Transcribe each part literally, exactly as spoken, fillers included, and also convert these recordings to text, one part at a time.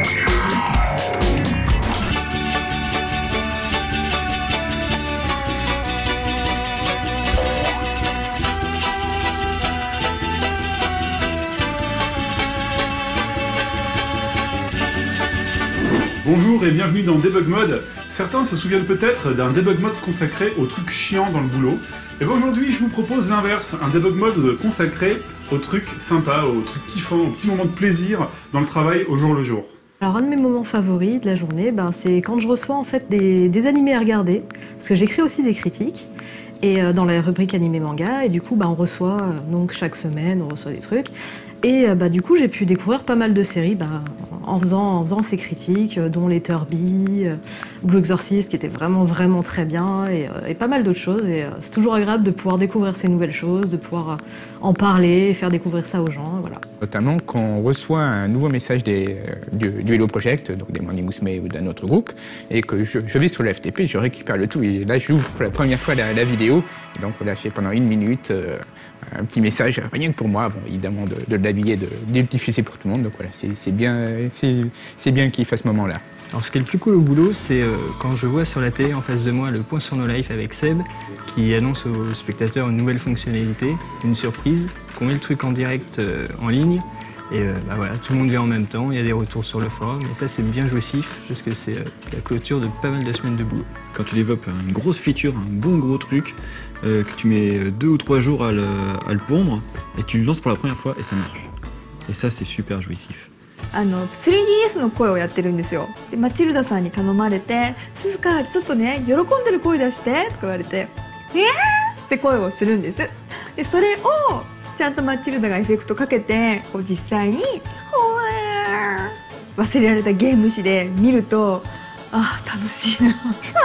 Bonjour et bienvenue dans Debug Mode. Certains se souviennent peut-être d'un Debug Mode consacré aux trucs chiants dans le boulot. Et bien aujourd'hui je vous propose l'inverse, un Debug Mode consacré aux trucs sympas, aux trucs kiffants, aux petits moments de plaisir dans le travail au jour le jour. Alors un de mes moments favoris de la journée, ben, c'est quand je reçois en fait des, des animés à regarder, parce que j'écris aussi des critiques. Et euh, dans la rubrique animé manga, et du coup bah, on reçoit, euh, donc chaque semaine on reçoit des trucs. Et euh, bah, du coup j'ai pu découvrir pas mal de séries bah, en, faisant, en faisant ces critiques, euh, dont Letterby, euh, Blue Exorcist qui était vraiment vraiment très bien, et, euh, et pas mal d'autres choses. Et euh, c'est toujours agréable de pouvoir découvrir ces nouvelles choses, de pouvoir euh, en parler, faire découvrir ça aux gens, voilà. Notamment quand on reçoit un nouveau message des, euh, du, du Hello Project, donc des Morning Musume ou d'un autre groupe, et que je, je vais sur le F T P, je récupère le tout, et là j'ouvre pour la première fois la, la vidéo. Et donc voilà, j'ai pendant une minute euh, un petit message, rien que pour moi, bon, évidemment de, de l'habiller, de, de le diffuser pour tout le monde. Donc voilà, c'est bien, c'est bien qu'il fasse ce moment-là. Alors ce qui est le plus cool au boulot, c'est euh, quand je vois sur la télé en face de moi le point sur No Life avec Seb, qui annonce aux spectateurs une nouvelle fonctionnalité, une surprise, qu'on met le truc en direct euh, en ligne. Et euh, bah voilà, tout le monde vient en même temps, il y a des retours sur le forum, et ça c'est bien jouissif, parce que c'est euh, la clôture de pas mal de semaines de boulot. Quand tu développes une grosse feature, un bon gros truc, euh, que tu mets deux ou trois jours à le, à le pondre, et tu le lances pour la première fois et ça marche. Et ça c'est super jouissif. あの スリーディーエス の声をやってるんですよ。でマチルダさんに頼まれて「鈴鹿ちょっとね喜んでる声出して」とか言われて「えー!」って声をするんです。でそれをちゃんとマチルダがエフェクトかけてこう実際に「ほえー!」忘れられたゲーム誌で見るとああ楽しいな。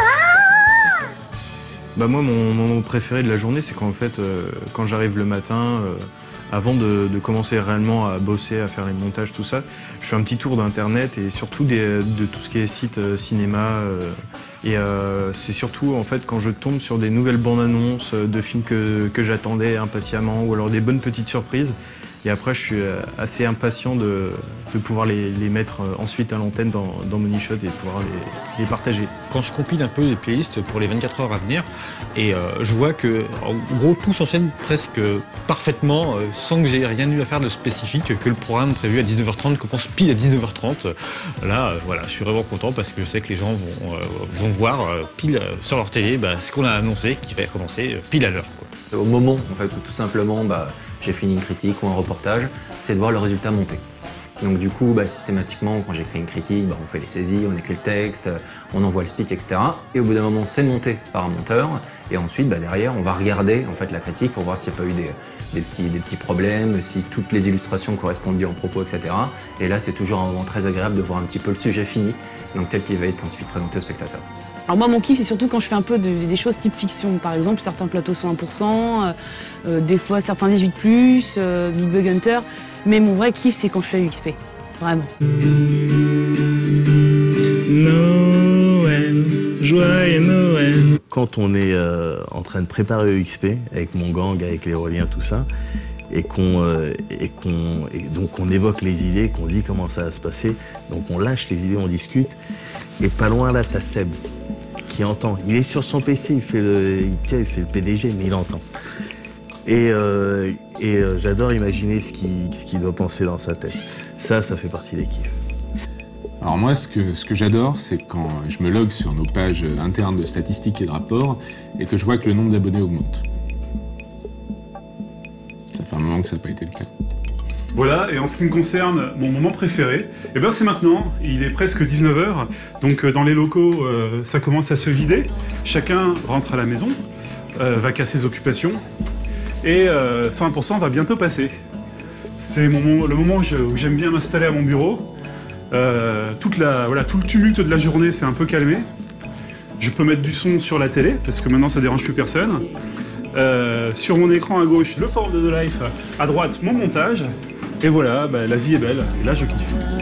Bah moi mon moment préféré de la journée c'est qu'en fait euh, quand j'arrive le matin euh, avant de, de commencer réellement à bosser, à faire les montages, tout ça, je fais un petit tour d'internet et surtout des, de tout ce qui est site euh, cinéma. Euh, et euh, c'est surtout en fait quand je tombe sur des nouvelles bandes annonces de films que, que j'attendais impatiemment ou alors des bonnes petites surprises. Et après, je suis assez impatient de, de pouvoir les, les mettre ensuite à l'antenne dans, dans Moneyshot et de pouvoir les, les partager. Quand je compile un peu les playlists pour les vingt-quatre heures à venir, et euh, je vois que, en gros, tout s'enchaîne presque parfaitement, euh, sans que j'ai rien eu à faire de spécifique, que le programme prévu à dix-neuf heures trente commence pile à dix-neuf heures trente. Là, euh, voilà, je suis vraiment content parce que je sais que les gens vont, euh, vont voir euh, pile euh, sur leur télé bah, ce qu'on a annoncé qui va commencer euh, pile à l'heure. Au moment en fait, où tout simplement bah, j'ai fini une critique ou un reportage, c'est de voir le résultat monter. Donc du coup, bah, systématiquement, quand j'écris une critique, bah, on fait les saisies, on écrit le texte, on envoie le speak, et cetera. Et au bout d'un moment, c'est monté par un monteur. Et ensuite, bah, derrière, on va regarder en fait, la critique pour voir s'il n'y a pas eu des, des, petits, des petits problèmes, si toutes les illustrations correspondent bien au propos, et cetera. Et là, c'est toujours un moment très agréable de voir un petit peu le sujet fini, donc tel qu'il va être ensuite présenté au spectateur. Alors moi, mon kiff, c'est surtout quand je fais un peu de, des choses type fiction. Par exemple, certains plateaux sont un pour cent, euh, euh, des fois certains dix-huit plus, euh, Big Bug Hunter. Mais mon vrai kiff, c'est quand je fais U X P. Vraiment. Noël, joyeux Noël. Quand on est euh, en train de préparer U X P, avec mon gang, avec les reliens, tout ça, et qu'on euh, et qu'on donc on évoque les idées, qu'on dit comment ça va se passer, donc on lâche les idées, on discute, et pas loin là, t'as Seb qui entend. Il est sur son P C, il fait le, il, tiens, il fait le P D G, mais il entend. Et, euh, et euh, j'adore imaginer ce qu'il ce qu'il doit penser dans sa tête. Ça, ça fait partie des kiffs. Alors moi, ce que, ce que j'adore, c'est quand je me log sur nos pages internes de statistiques et de rapports et que je vois que le nombre d'abonnés augmente. Ça fait un moment que ça n'a pas été le cas. Voilà, et en ce qui me concerne, mon moment préféré, eh ben c'est maintenant, il est presque dix-neuf heures, donc euh, dans les locaux, euh, ça commence à se vider, chacun rentre à la maison, euh, va qu'à ses occupations, et euh, cent un pour cent va bientôt passer. C'est le moment où j'aime bien m'installer à mon bureau, euh, toute la, voilà, tout le tumulte de la journée s'est un peu calmé, je peux mettre du son sur la télé, parce que maintenant ça dérange plus personne, euh, sur mon écran à gauche, le forum de No Life, à droite, mon montage. Et voilà, bah, la vie est belle, et là je kiffe.